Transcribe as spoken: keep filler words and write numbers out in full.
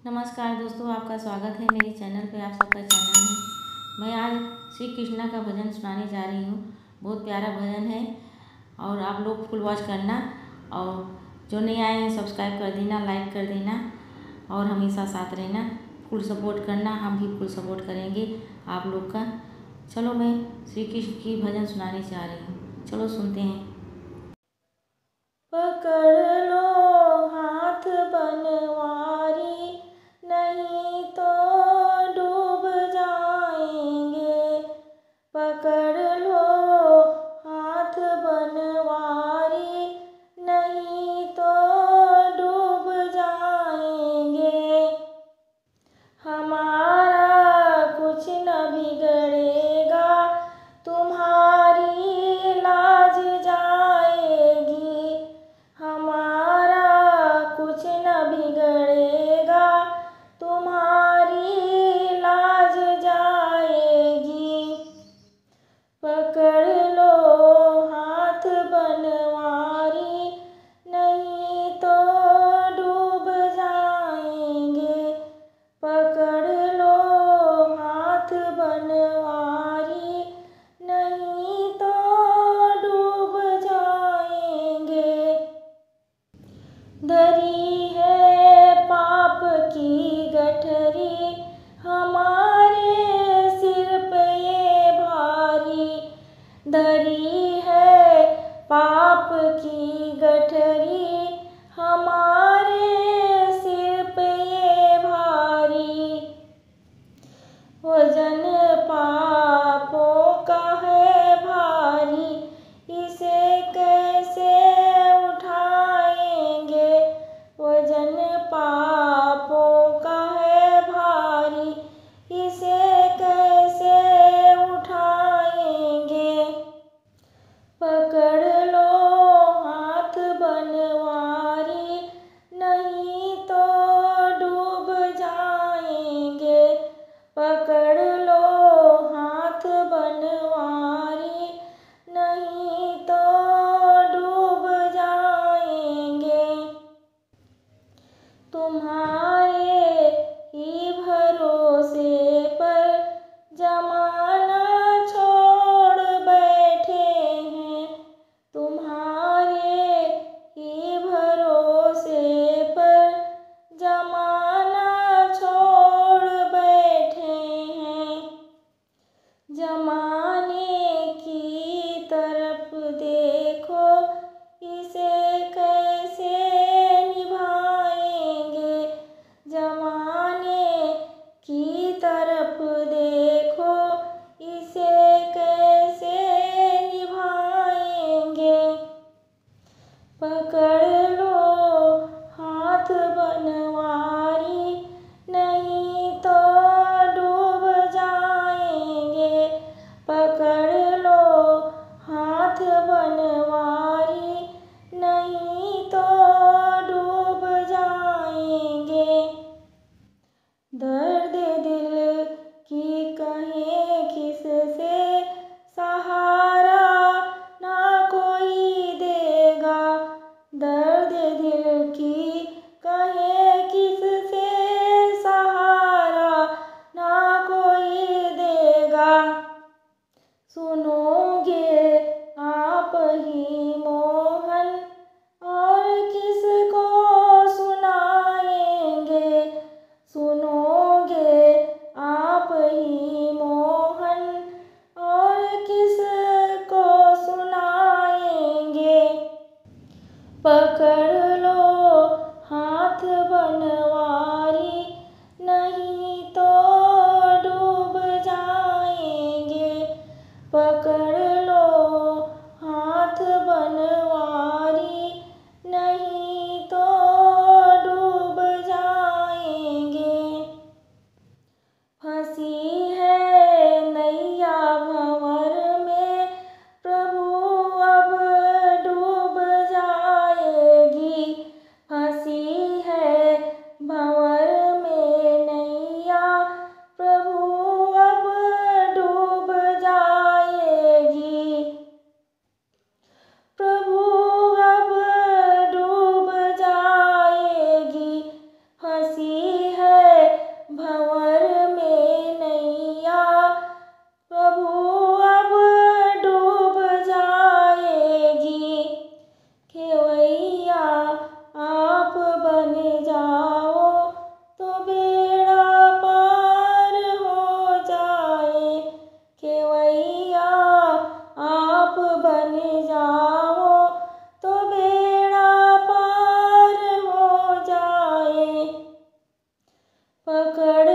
नमस्कार दोस्तों, आपका स्वागत है मेरे चैनल पे। आप सबका चैनल है। मैं आज श्री कृष्णा का भजन सुनाने जा रही हूँ। बहुत प्यारा भजन है और आप लोग फुल वॉच करना, और जो नहीं आए हैं सब्सक्राइब कर देना, लाइक कर देना और हमेशा साथ रहना, फुल सपोर्ट करना। हम भी फुल सपोर्ट करेंगे आप लोग का। चलो, मैं श्री कृष्ण की भजन सुनाने जा रही हूँ। चलो सुनते हैं। पकड़ लो हाथ बनवारी, नहीं तो डूब जाएंगे। पकड़ लो हाथ बनवारी, नहीं तो डूब जाएंगे। हमारा कुछ न बिगड़ेगा, तुम्हारी लाज जाएगी। हमारा कुछ न बिगड़ेगा, तुम्हारी लाज जाएगी। पकड़ लो हाथ बनवारी, नहीं तो डूब जाएंगे। पकड़ लो हाथ बनवारी, नहीं तो डूब जाएंगे। धरी है पाप की गठरी, हमारे सिर पे ये भारी। धरी है पाप की गठरी, हमारे सिर पे ये भारी। वजन पापों का है भारी, इसे कैसे उठाएंगे। वजन पापों का है भारी, इसे कैसे उठाएंगे। पकड़ लो हाथ बनवारी, नहीं तो डूब जाएंगे। पकड़ लो हाथ बनवारी, नहीं तो डूब जाएंगे। तुम्हारे ही भरोसे पर जमाना छोड़ बैठे हैं। तुम्हारे ही भरोसे पर जमाना छोड़ बैठे हैं। जमाने की तरफ देखो, इसे कैसे निभाएंगे। जमा पकड़